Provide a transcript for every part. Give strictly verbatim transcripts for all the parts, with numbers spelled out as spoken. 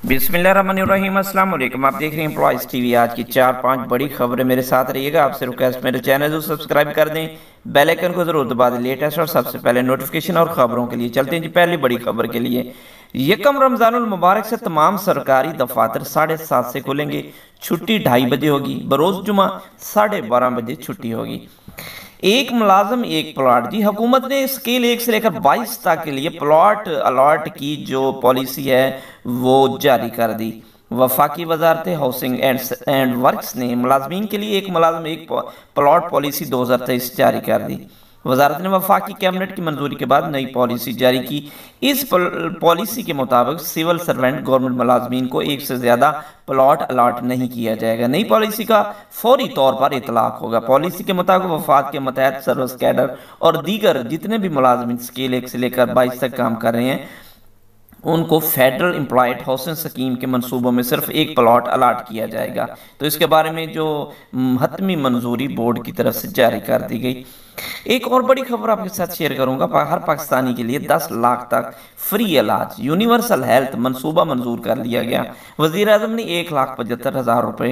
बिस्मिल्लाहिर्रहमानिर्रहीम, अस्सलाम वालेकुम। आप देख रहे हैं एम्प्लॉइज़ टीवी। आज की चार पांच बड़ी खबरें मेरे साथ रहिएगा। आपसे रिक्वेस्ट, मेरे चैनल को सब्सक्राइब कर दें, बेल आइकन को जरूर दबा दें लेटेस्ट और सबसे पहले नोटिफिकेशन और खबरों के लिए। चलते हैं जी पहली बड़ी खबर के लिए। यकम रमजानुल मुबारक से तमाम सरकारी दफातर साढ़े सात से खुलेंगे, छुट्टी ढाई बजे होगी। बरोज जुमा साढ़े बारह बजे छुट्टी होगी। एक मुलाजम एक प्लॉट। जी, हुकूमत ने स्केल एक से लेकर बाईस तक के लिए प्लॉट अलॉट की जो पॉलिसी है वो जारी कर दी। वफाकी वजारत हाउसिंग एंड एंड वर्क्स ने मुलाजमीन के लिए एक मुलाजम एक प्लॉट पॉलिसी दो हज़ार तेईस जारी कर दी। वजारत ने वफाकी कैबिनेट की मंजूरी के बाद नई पॉलिसी जारी की। इस पॉलिसी के मुताबिक सिविल सर्वेंट गवर्नमेंट मुलाजमीन को एक से ज़्यादा प्लॉट अलाट नहीं किया जाएगा। नई पॉलिसी का फौरी तौर पर इतलाक होगा। पॉलिसी के मुताबिक वफात के मतहत सर्विस कैडर और दीगर जितने भी मुलाजमीन स्केल एक से लेकर बाईस तक काम कर रहे हैं उनको फेडरल एम्प्लॉयड हाउसिंग स्कीम के मंसूबों में सिर्फ एक प्लॉट अलाट किया जाएगा। तो इसके बारे में जो हतमी मंजूरी बोर्ड की तरफ से जारी कर दी गई। एक और बड़ी खबर आपके साथ शेयर करूंगा। हर पाकिस्तानी के लिए दस लाख तक फ्री इलाज यूनिवर्सल हेल्थ मंसूबा मंजूर कर लिया गया। वजीर आजम ने एक लाख पचहत्तर हज़ार रुपये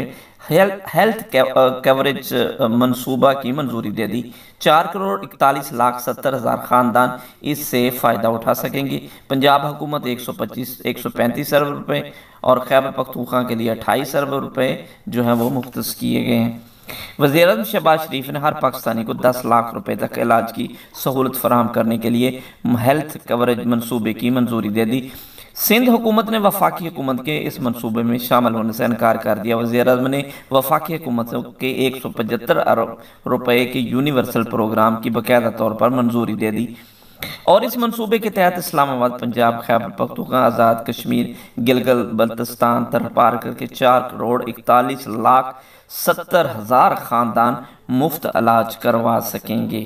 हेल्थ कवरेज मंसूबा की मंजूरी दे दी। चार करोड़ इकतालीस लाख सत्तर हज़ार ख़ानदान इससे फ़ायदा उठा सकेंगे। पंजाब हुकूमत एक सौ पच्चीस एक सौ पैंतीस अरब रुपये और खैबर पख्तूनख्वा के लिए अट्ठाईस अरब रुपये जो हैं वो मुख्तस किए गए हैं। वज़ीर-ए-आज़म शहबाज शरीफ ने हर पाकिस्तानी को दस लाख रुपए तक इलाज की सहूलत फराहम करने के लिए हेल्थ कवरेज मंसूबे की मंजूरी दे दी। सिंध हुकूमत ने वफाकी हुकूमत के इस मंसूबे में शामिल होने से इनकार कर दिया। वज़ीर-ए-आज़म ने वफाकी हुकूमत के एक सौ पचहत्तर अरब रुपए के यूनिवर्सल प्रोग्राम की बाकायदा तौर पर मंजूरी दे दी और इस मंसूबे के तहत इस्लामाबाद, पंजाब, खैबर पख्तूनख्वा, आज़ाद कश्मीर, गिलगित बल्तिस्तान, तरपार करके चार करोड़ इकतालीस लाख सत्तर हज़ार ख़ानदान मुफ्त इलाज करवा सकेंगे।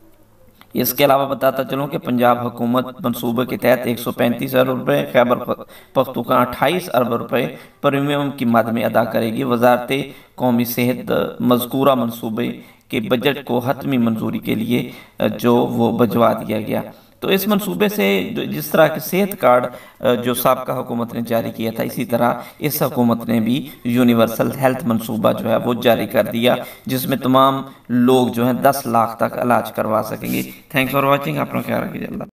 इसके अलावा बताता चलूँ कि पंजाब हुकूमत मंसूबे के तहत एक सौ पैंतीस अरब रुपये, खैबर पख्तूनख्वा अट्ठाईस अरब रुपये प्रीमियम की मद में अदा करेगी। वजारत कौमी सेहत मज़कूरा मंसूबे के बजट को हतमी मंजूरी के लिए जो वो भिजवा दिया गया। तो इस मंसूबे से जिस तरह के सेहत कार्ड जो साबका हुकूमत ने जारी किया था, इसी तरह इस हुकूमत ने भी यूनिवर्सल हेल्थ मंसूबा जो है वो जारी कर दिया, जिसमें तमाम लोग जो हैं दस लाख तक इलाज करवा सकेंगे। Thanks for watching. अपना ख्याल रखिए।